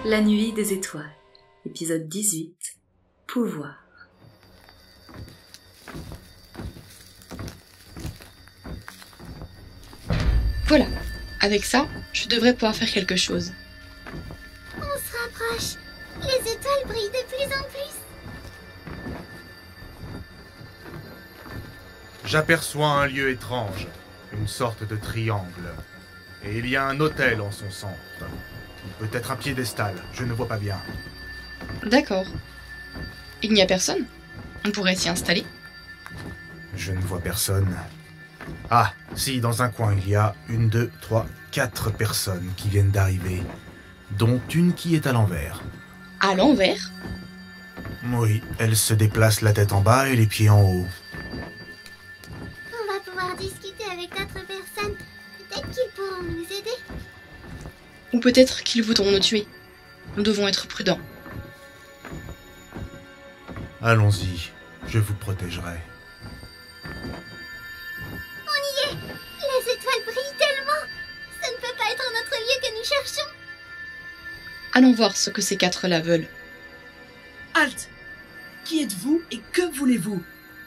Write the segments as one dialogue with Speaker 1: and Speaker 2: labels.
Speaker 1: La nuit des étoiles, épisode 18, pouvoir.
Speaker 2: Voilà, avec ça, je devrais pouvoir faire quelque chose.
Speaker 3: On se rapproche. Les étoiles brillent de plus en plus.
Speaker 4: J'aperçois un lieu étrange, une sorte de triangle. Et il y a un autel en son centre. Peut-être un piédestal, je ne vois pas bien.
Speaker 2: D'accord. Il n'y a personne? On pourrait s'y installer?
Speaker 4: Je ne vois personne. Ah, si, dans un coin, il y a 1, 2, 3, 4 personnes qui viennent d'arriver, dont une qui est à l'envers.
Speaker 2: À l'envers?
Speaker 4: Oui, elle se déplace la tête en bas et les pieds en haut.
Speaker 3: On va pouvoir discuter avec d'autres personnes. Peut-être qu'ils pourront nous aider.
Speaker 2: Ou peut-être qu'ils voudront nous tuer. Nous devons être prudents.
Speaker 4: Allons-y, je vous protégerai.
Speaker 3: On y est. Les étoiles brillent tellement. Ça ne peut pas être un autre lieu que nous cherchons.
Speaker 2: Allons voir ce que ces quatre-là veulent.
Speaker 5: Halte! Qui êtes-vous et que voulez-vous?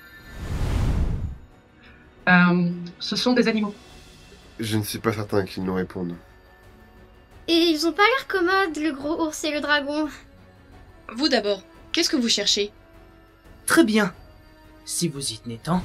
Speaker 6: Ce sont des animaux.
Speaker 7: Je ne suis pas certain qu'ils nous répondent.
Speaker 3: Et ils ont pas l'air commodes, le gros ours et le dragon.
Speaker 2: Vous d'abord, qu'est-ce que vous cherchez?
Speaker 5: Très bien. Si vous y tenez tant.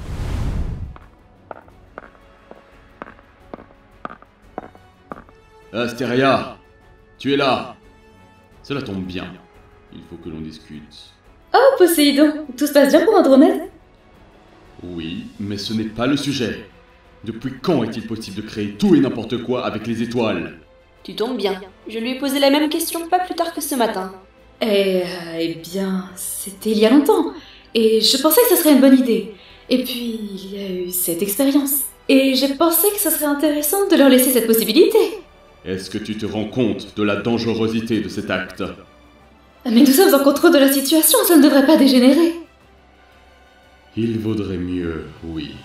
Speaker 8: Astéria, tu es là. Cela tombe bien. Il faut que l'on discute.
Speaker 1: Oh, Poséidon, tout se passe bien pour Andromède?
Speaker 8: Oui, mais ce n'est pas le sujet. Depuis quand est-il possible de créer tout et n'importe quoi avec les étoiles?
Speaker 9: Tu tombes bien. Je lui ai posé la même question pas plus tard que ce matin.
Speaker 1: Eh bien, c'était il y a longtemps. Et je pensais que ce serait une bonne idée. Et puis, il y a eu cette expérience. Et j'ai pensé que ce serait intéressant de leur laisser cette possibilité.
Speaker 8: Est-ce que tu te rends compte de la dangerosité de cet acte?
Speaker 1: Mais nous sommes en contrôle de la situation, ça ne devrait pas dégénérer.
Speaker 8: Il vaudrait mieux, oui.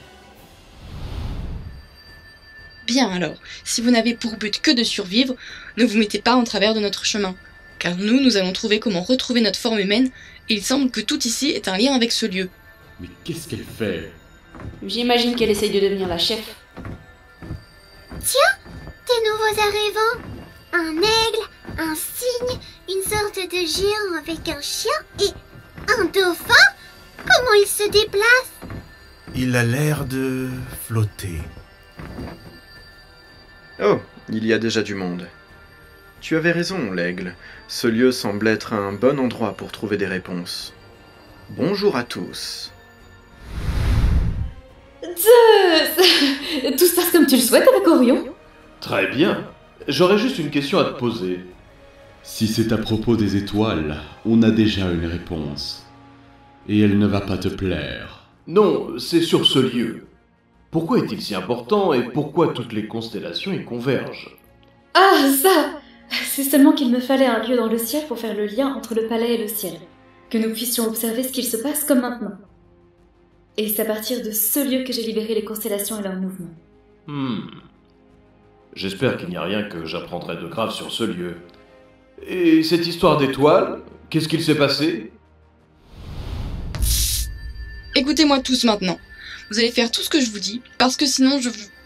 Speaker 2: Bien alors, si vous n'avez pour but que de survivre, ne vous mettez pas en travers de notre chemin. Car nous allons trouver comment retrouver notre forme humaine, et il semble que tout ici ait un lien avec ce lieu.
Speaker 8: Mais qu'est-ce qu'elle fait?
Speaker 9: J'imagine qu'elle essaye de devenir la chef.
Speaker 3: Tiens, des nouveaux arrivants. Un aigle, un cygne, une sorte de géant avec un chien et un dauphin. Comment il se déplace?
Speaker 4: Il a l'air de flotter.
Speaker 7: Oh, il y a déjà du monde. Tu avais raison, l'aigle. Ce lieu semble être un bon endroit pour trouver des réponses. Bonjour à tous.
Speaker 1: Zeus! Tout se passe comme tu le souhaites avec Orion?
Speaker 10: Très bien. J'aurais juste une question à te poser.
Speaker 8: Si c'est à propos des étoiles, on a déjà une réponse. Et elle ne va pas te plaire.
Speaker 10: Non, c'est sur ce lieu. Pourquoi est-il si important et pourquoi toutes les constellations y convergent?
Speaker 1: Ah, ça! C'est seulement qu'il me fallait un lieu dans le ciel pour faire le lien entre le palais et le ciel. Que nous puissions observer ce qu'il se passe comme maintenant. Et c'est à partir de ce lieu que j'ai libéré les constellations et leurs mouvements.
Speaker 10: J'espère qu'il n'y a rien que j'apprendrai de grave sur ce lieu. Et cette histoire d'étoiles, qu'est-ce qu'il s'est passé?
Speaker 2: Écoutez-moi tous maintenant. Vous allez faire tout ce que je vous dis, parce que sinon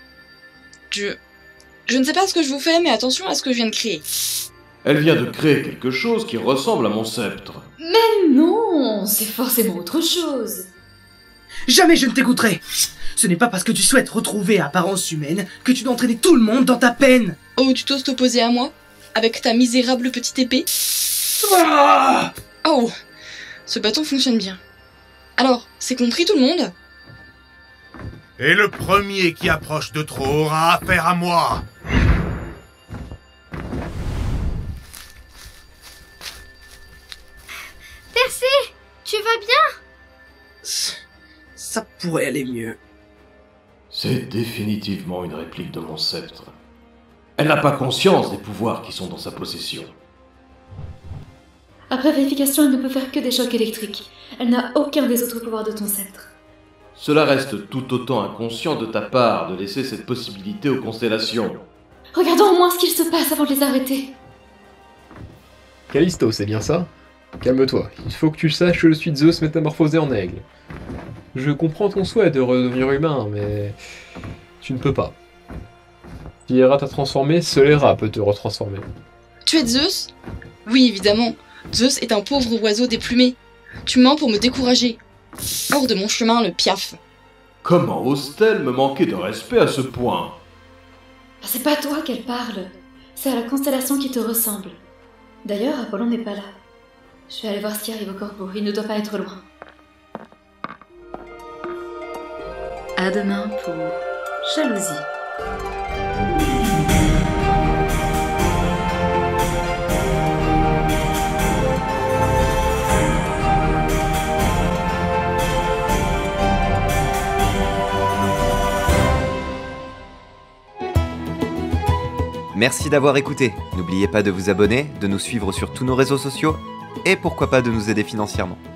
Speaker 2: Je ne sais pas ce que je vous fais, mais attention à ce que je viens de créer.
Speaker 10: Elle vient de créer quelque chose qui ressemble à mon sceptre.
Speaker 1: Mais non, c'est forcément autre chose.
Speaker 5: Jamais je ne t'écouterai. Ce n'est pas parce que tu souhaites retrouver apparence humaine que tu dois entraîner tout le monde dans ta peine.
Speaker 2: Oh, tu t'oses t'opposer à moi? Avec ta misérable petite épée?
Speaker 5: Ah!
Speaker 2: Oh, ce bâton fonctionne bien. Alors, c'est compris tout le monde?
Speaker 4: Et le premier qui approche de trop aura affaire à moi.
Speaker 3: Percé, tu vas bien?
Speaker 5: Ça pourrait aller mieux.
Speaker 10: C'est définitivement une réplique de mon sceptre. Elle n'a pas conscience des pouvoirs qui sont dans sa possession.
Speaker 1: Après vérification, elle ne peut faire que des chocs électriques. Elle n'a aucun des autres pouvoirs de ton sceptre.
Speaker 10: Cela reste tout autant inconscient de ta part de laisser cette possibilité aux constellations.
Speaker 1: Regardons au moins ce qu'il se passe avant de les arrêter.
Speaker 11: Callisto, c'est bien ça? Calme-toi, il faut que tu saches que je suis Zeus métamorphosé en aigle. Je comprends ton souhait de redevenir humain, mais tu ne peux pas. Si Hera t'a transformé, seul Hera peut te retransformer.
Speaker 2: Tu es Zeus? Oui, évidemment. Zeus est un pauvre oiseau déplumé. Tu mens pour me décourager. Hors de mon chemin, le piaf.
Speaker 10: Comment ose-t-elle me manquer de respect à ce point?
Speaker 1: C'est pas à toi qu'elle parle. C'est à la constellation qui te ressemble. D'ailleurs, Apollon n'est pas là. Je vais aller voir ce qui arrive au corbeau. Il ne doit pas être loin. À demain pour Jalousie.
Speaker 12: Merci d'avoir écouté. N'oubliez pas de vous abonner, de nous suivre sur tous nos réseaux sociaux et pourquoi pas de nous aider financièrement.